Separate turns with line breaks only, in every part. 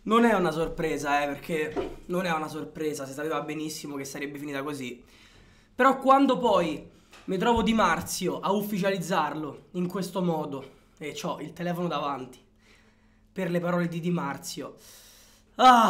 Non è una sorpresa, perché non è una sorpresa, si sapeva benissimo che sarebbe finita così. Però quando poi mi trovo Di Marzio a ufficializzarlo in questo modo e c'ho il telefono davanti per le parole di Di Marzio. Ah,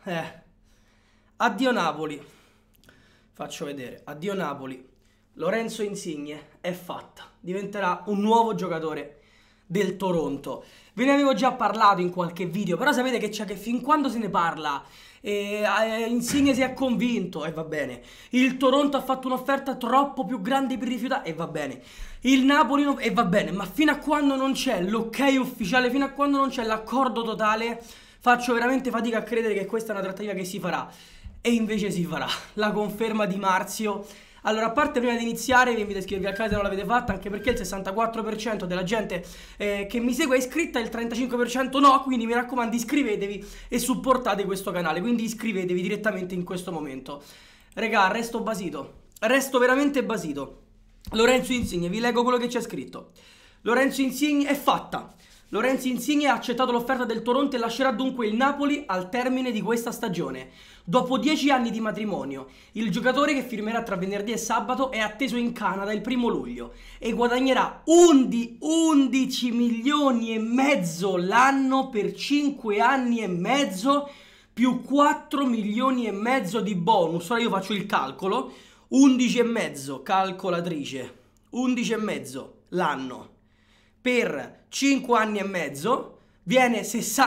addio Napoli. Faccio vedere, addio Napoli. Lorenzo Insigne è fatta, diventerà un nuovo giocatore del Toronto. Ve ne avevo già parlato in qualche video, però sapete che c'è che fin quando se ne parla Insigne si è convinto e va bene. Il Toronto ha fatto un'offerta troppo più grande per rifiutare e va bene. Il Napoli e va bene, ma fino a quando non c'è l'ok ufficiale, fino a quando non c'è l'accordo totale, faccio veramente fatica a credere che questa è una trattativa che si farà. E invece si farà. La conferma di Marzio. Allora, a parte, prima di iniziare vi invito a iscrivervi al canale se non l'avete fatta, anche perché il 64% della gente che mi segue è iscritta e il 35% no, quindi mi raccomando iscrivetevi e supportate questo canale, quindi iscrivetevi direttamente in questo momento. Regà, resto basito, resto veramente basito. Lorenzo Insigne, vi leggo quello che c'è scritto. Lorenzo Insigne è fatta. Lorenzo Insigne ha accettato l'offerta del Toronto e lascerà dunque il Napoli al termine di questa stagione. Dopo 10 anni di matrimonio, il giocatore, che firmerà tra venerdì e sabato, è atteso in Canada il 1° luglio e guadagnerà 11 milioni e mezzo l'anno per 5 anni e mezzo più 4 milioni e mezzo di bonus. Ora io faccio il calcolo, 11 e mezzo, calcolatrice, 11 e mezzo l'anno per 5 anni e mezzo viene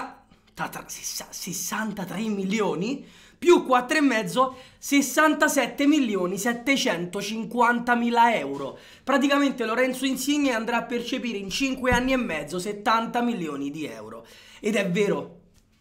63 milioni più 4 e mezzo, 67 milioni 750 mila euro. Praticamente Lorenzo Insigne andrà a percepire in 5 anni e mezzo 70 milioni di euro. Ed è vero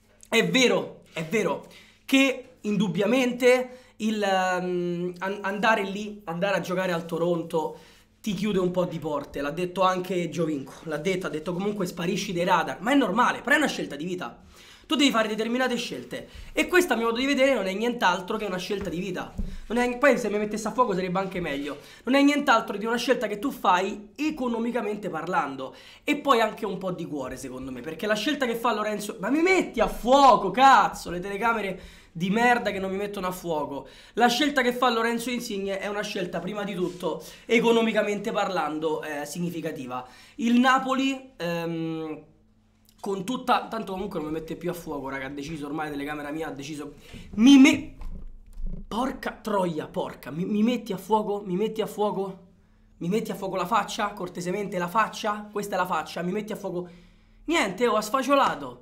che indubbiamente andare lì, andare a giocare al Toronto ti chiude un po' di porte. L'ha detto anche Giovinco, ha detto comunque sparisci dai radar, ma è normale, però è una scelta di vita. Tu devi fare determinate scelte e questa, a mio modo di vedere, non è nient'altro che una scelta di vita. Poi se mi mettesse a fuoco sarebbe anche meglio. Non è nient'altro di una scelta che tu fai economicamente parlando e poi anche un po' di cuore, secondo me, perché la scelta che fa Lorenzo... Ma mi metti a fuoco, cazzo, le telecamere di merda che non mi mettono a fuoco. La scelta che fa Lorenzo Insigne è una scelta, prima di tutto, economicamente parlando, significativa. Il Napoli... con tutta... Tanto comunque non mi mette più a fuoco, raga. Ha deciso ormai, la telecamera mia ha deciso... Porca troia, porca. Mi metti a fuoco? Mi metti a fuoco? Mi metti a fuoco la faccia? Cortesemente la faccia? Questa è la faccia. Mi metti a fuoco... Niente, ha sfacciolato.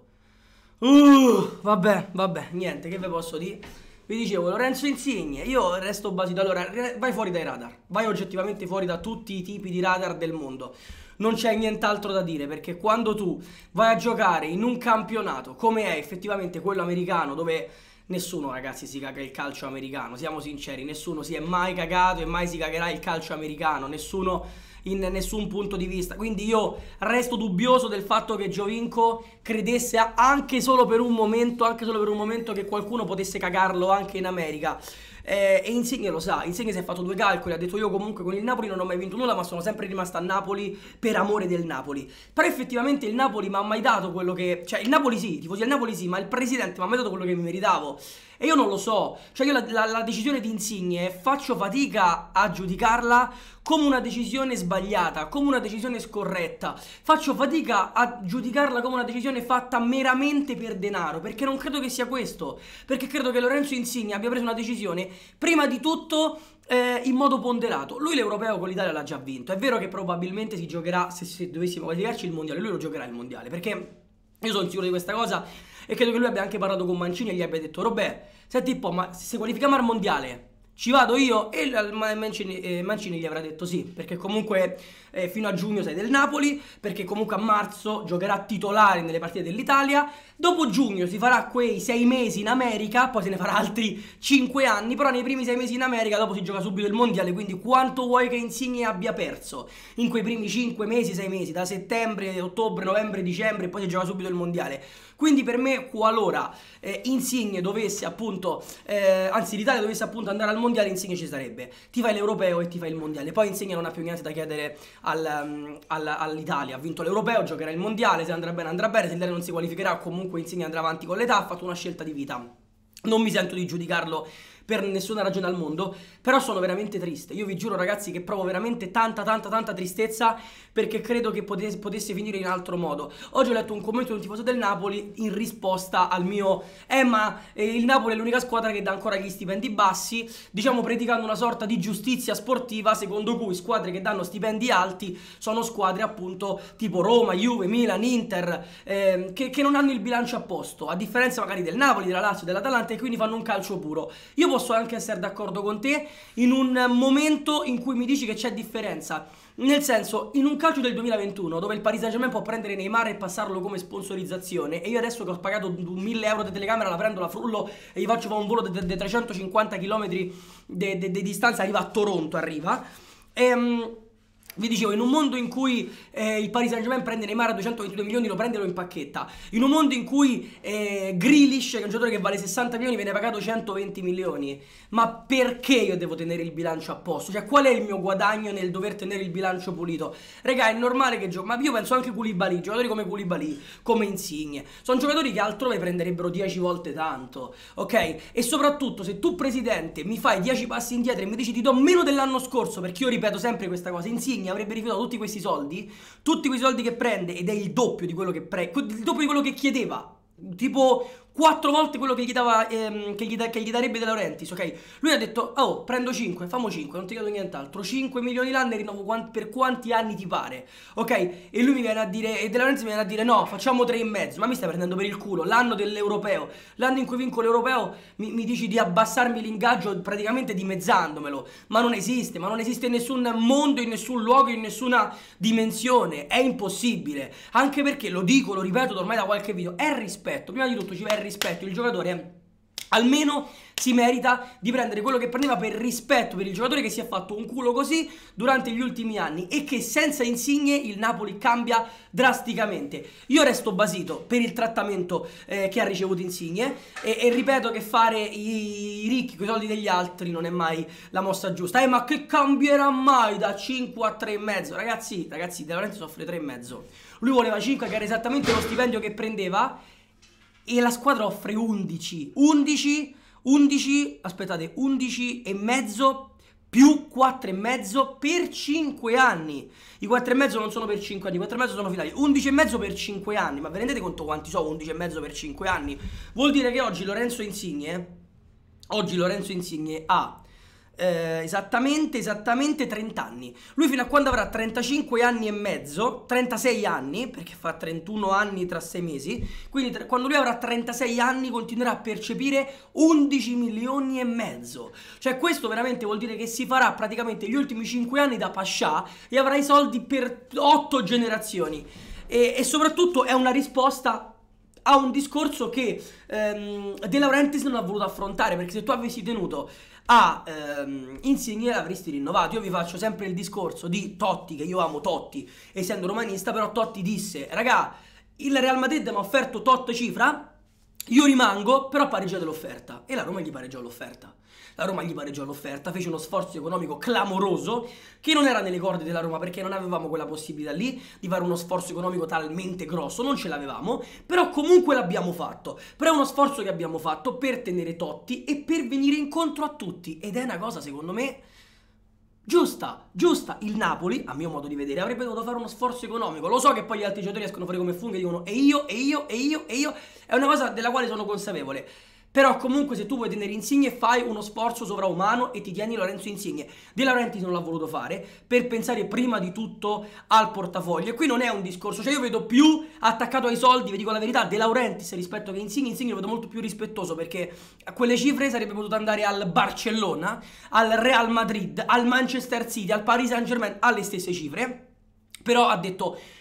Vabbè, niente, che ve posso dire? Vi dicevo, Lorenzo Insigne, io resto basito. Allora, vai fuori dai radar. Vai oggettivamente fuori da tutti i tipi di radar del mondo. Non c'è nient'altro da dire, perché quando tu vai a giocare in un campionato come è effettivamente quello americano, dove nessuno, ragazzi, si caga il calcio americano, siamo sinceri, nessuno si è mai cagato e mai si cagherà il calcio americano, nessuno in nessun punto di vista. Quindi io resto dubbioso del fatto che Giovinco credesse anche solo per un momento, che qualcuno potesse cagarlo anche in America. E Insigne lo sa, Insigne si è fatto 2 calcoli, ha detto io comunque con il Napoli non ho mai vinto nulla, ma sono sempre rimasto a Napoli per amore del Napoli. Però effettivamente il Napoli mi ha mai dato quello che... Cioè il Napoli sì, tifosi del Napoli sì, ma il presidente mi ha mai dato quello che mi meritavo. E io non lo so, cioè io la decisione di Insigne faccio fatica a giudicarla come una decisione sbagliata, come una decisione scorretta. Faccio fatica a giudicarla come una decisione fatta meramente per denaro, perché non credo che sia questo. Perché credo che Lorenzo Insigne abbia preso una decisione, prima di tutto, in modo ponderato. Lui l'Europeo con l'Italia l'ha già vinto. È vero che probabilmente si giocherà, se dovessimo qualificarci, il Mondiale. Lui lo giocherà il Mondiale, perché io sono sicuro di questa cosa e credo che lui abbia anche parlato con Mancini e gli abbia detto: Robè, senti un po', ma se qualifichiamo al Mondiale ci vado io? E Mancini gli avrà detto sì, perché comunque fino a giugno sei del Napoli, perché comunque a marzo giocherà titolare nelle partite dell'Italia. Dopo giugno si farà quei 6 mesi in America, poi se ne farà altri 5 anni, però nei primi 6 mesi in America dopo si gioca subito il Mondiale. Quindi quanto vuoi che Insigne abbia perso in quei primi 5 mesi, 6 mesi, da settembre, ottobre, novembre, dicembre, e poi si gioca subito il Mondiale. Quindi per me, qualora Insigne dovesse appunto, anzi l'Italia dovesse appunto andare al Mondiale, Insigne ci sarebbe. Ti fai l'Europeo e ti fai il Mondiale. Poi Insigne non ha più niente da chiedere all'Italia, ha vinto l'Europeo, giocherà il Mondiale, se andrà bene, se l'Italia non si qualificherà comunque Insigne andrà avanti con l'età, ha fatto una scelta di vita. Non mi sento di giudicarlo per nessuna ragione al mondo, però sono veramente triste. Io vi giuro ragazzi che provo veramente tanta tristezza, perché credo che potesse finire in altro modo. Oggi ho letto un commento di un tifoso del Napoli in risposta al mio ma il Napoli è l'unica squadra che dà ancora gli stipendi bassi, diciamo predicando una sorta di giustizia sportiva secondo cui squadre che danno stipendi alti sono squadre appunto tipo Roma, Juve, Milan, Inter, che non hanno il bilancio a posto, a differenza magari del Napoli, della Lazio, dell'Atalanta, e quindi fanno un calcio puro. Io posso anche essere d'accordo con te in un momento in cui mi dici che c'è differenza, nel senso, in un calcio del 2021 dove il Paris Saint-Germain può prendere Neymar e passarlo come sponsorizzazione, e io adesso che ho pagato 1000 euro di telecamera la prendo, la frullo e gli faccio fare un volo di 350 km di distanza, arriva a Toronto, vi dicevo, in un mondo in cui il Paris Saint-Germain prende Neymar a 222 milioni, lo prende e lo impacchetta. In un mondo in cui Grealish, che è un giocatore che vale 60 milioni, viene pagato 120 milioni. Ma perché io devo tenere il bilancio a posto? Cioè, qual è il mio guadagno nel dover tenere il bilancio pulito? Raga, è normale che ma io penso anche Koulibaly, giocatori come Koulibaly, come Insigne, sono giocatori che altrove prenderebbero 10 volte tanto, ok? E soprattutto, se tu presidente mi fai 10 passi indietro e mi dici ti do meno dell'anno scorso, perché io ripeto sempre questa cosa, Insigne avrebbe rifiutato tutti questi soldi che prende, ed è il doppio di quello che il doppio di quello che chiedeva, tipo 4 volte quello che gli dava che gli darebbe De Laurentiis, ok? Lui ha detto: oh, prendo 5, famo 5, non ti chiedo nient'altro, 5 milioni l'anno e rinnovo per quanti anni ti pare, ok? E lui mi viene a dire, e De Laurentiis mi viene a dire: no, facciamo 3,5. Ma mi stai prendendo per il culo? L'anno dell'Europeo, l'anno in cui vinco l'Europeo, mi dici di abbassarmi l'ingaggio praticamente dimezzandomelo. Ma non esiste in nessun mondo, in nessun luogo, in nessuna dimensione, è impossibile. Anche perché, lo dico, lo ripeto ormai da qualche video, è rispetto, prima di tutto ci va il rispetto, il giocatore almeno si merita di prendere quello che prendeva, per rispetto per il giocatore che si è fatto un culo così durante gli ultimi anni, e che senza Insigne il Napoli cambia drasticamente. Io resto basito per il trattamento che ha ricevuto Insigne, e ripeto che fare i ricchi con i soldi degli altri non è mai la mossa giusta. Ma che cambierà mai da 5 a 3,5? Ragazzi, De Laurentiis offre 3,5. Lui voleva 5, che era esattamente lo stipendio che prendeva, e la squadra offre 11, aspettate, 11 e mezzo più 4,5 per 5 anni. I 4,5 non sono per 5 anni, i 4,5 sono finali. 11,5 per 5 anni, ma vi rendete conto quanti sono 11,5 per 5 anni? Vuol dire che oggi Lorenzo Insigne ha esattamente 30 anni. Lui fino a quando avrà 35 anni e mezzo, 36 anni, perché fa 31 anni tra 6 mesi, quindi quando lui avrà 36 anni continuerà a percepire 11 milioni e mezzo. Cioè questo veramente vuol dire che si farà praticamente gli ultimi 5 anni da pascià e avrà i soldi per 8 generazioni. E soprattutto è una risposta a un discorso che De Laurentiis non ha voluto affrontare, perché se tu avessi tenuto a Insigne l'avresti rinnovato. Io vi faccio sempre il discorso di Totti, che io amo Totti essendo romanista, però Totti disse: raga, il Real Madrid mi ha offerto tot cifra, io rimango, però pareggiate l'offerta. E la Roma gli pareggiò l'offerta. Fece uno sforzo economico clamoroso che non era nelle corde della Roma, perché non avevamo quella possibilità lì di fare uno sforzo economico talmente grosso, non ce l'avevamo, però comunque l'abbiamo fatto. Però è uno sforzo che abbiamo fatto per tenere Totti e per venire incontro a tutti, ed è una cosa secondo me giusta. Il Napoli, a mio modo di vedere, avrebbe dovuto fare uno sforzo economico. Lo so che poi gli altri giocatori escono fuori come funghi e dicono e io, è una cosa della quale sono consapevole. Però comunque se tu vuoi tenere Insigne fai uno sforzo sovraumano e ti tieni Lorenzo Insigne. De Laurentiis non l'ha voluto fare per pensare prima di tutto al portafoglio. E qui non è un discorso, cioè io vedo più attaccato ai soldi, vi dico la verità, De Laurentiis rispetto che Insigne. Insigne lo vedo molto più rispettoso, perché a quelle cifre sarebbe potuto andare al Barcellona, al Real Madrid, al Manchester City, al Paris Saint-Germain, alle stesse cifre. Però ha detto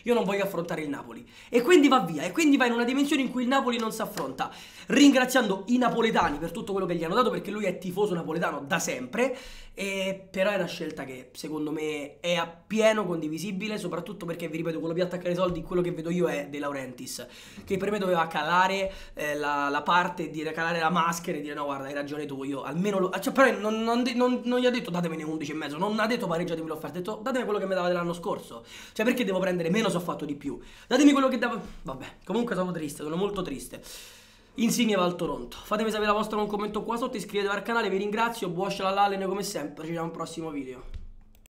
io non voglio affrontare il Napoli. E quindi va via, e quindi va in una dimensione in cui il Napoli non si affronta, ringraziando i napoletani per tutto quello che gli hanno dato, perché lui è tifoso napoletano da sempre. Però è una scelta che secondo me è appieno condivisibile, soprattutto perché, vi ripeto, quello più attaccare i soldi, quello che vedo io è De Laurentiis, che per me doveva calare la parte, dire calare la maschera e dire no guarda hai ragione tu, io almeno cioè, però non gli ha detto datemene 11,5, non ha detto pareggiatemi l'offerta, ha detto datemi quello che mi dava l'anno scorso, cioè perché devo prendere meno se ho fatto di più, datemi quello che dava. Vabbè, comunque sono triste, sono molto triste. Insigne va al Toronto. Fatemi sapere la vostra con un commento qua sotto, iscrivetevi al canale, vi ringrazio, buon scialalale come sempre, ci vediamo al prossimo video.